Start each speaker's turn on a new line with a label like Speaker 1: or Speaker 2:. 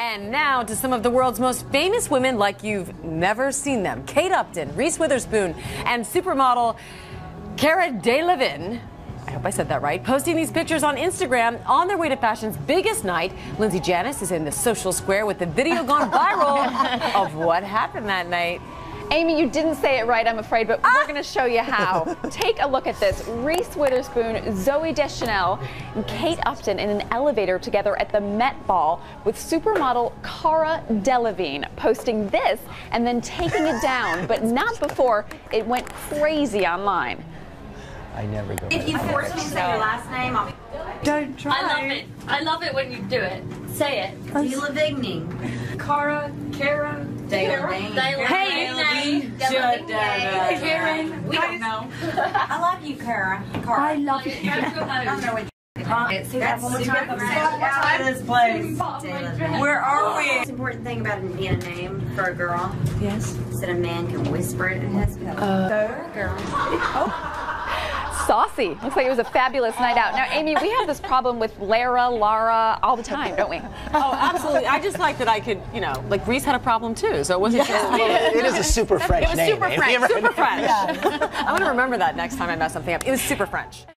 Speaker 1: And now to some of the world's most famous women like you've never seen them. Kate Upton, Reese Witherspoon, and supermodel Cara Delevingne, I hope I said that right, posting these pictures on Instagram on their way to fashion's biggest night. Lindsay Janis is in the social square with the video gone viral of what happened that night.
Speaker 2: Amy, you didn't say it right, I'm afraid, but we're going to show you how. Take a look at this. Reese Witherspoon, Zooey Deschanel, and Kate Upton in an elevator together at the Met Ball with supermodel Cara Delevingne, posting this and then taking it down, but not before it went crazy online.
Speaker 3: I never go.
Speaker 4: If you force me to say your last name, I'll be...
Speaker 5: Don't try.
Speaker 6: I love it. I love it when you do it. Say it.
Speaker 4: Delevingne.
Speaker 6: Cara,
Speaker 4: Delevingne.
Speaker 6: Hey,
Speaker 4: Delevingne.
Speaker 6: we don't know.
Speaker 4: I love you, Cara.
Speaker 5: I love you.
Speaker 4: I don't know what
Speaker 5: Say that one more time.
Speaker 4: out of this place.
Speaker 5: Where are we?
Speaker 4: The most important thing about it being a name for a girl
Speaker 5: Yes.
Speaker 4: is that a man can whisper it and it has to go. Girl.
Speaker 2: Saucy. Looks like it was a fabulous night out. Now, Amy, we have this problem with Lara, all the time, don't we?
Speaker 1: Oh, absolutely. I just like that I could, you know, like Reese had a problem too, so it wasn't just...
Speaker 3: It is a super French
Speaker 1: It was
Speaker 3: name.
Speaker 1: super French. Super French. I'm going to remember that next time I mess something up. It was super French.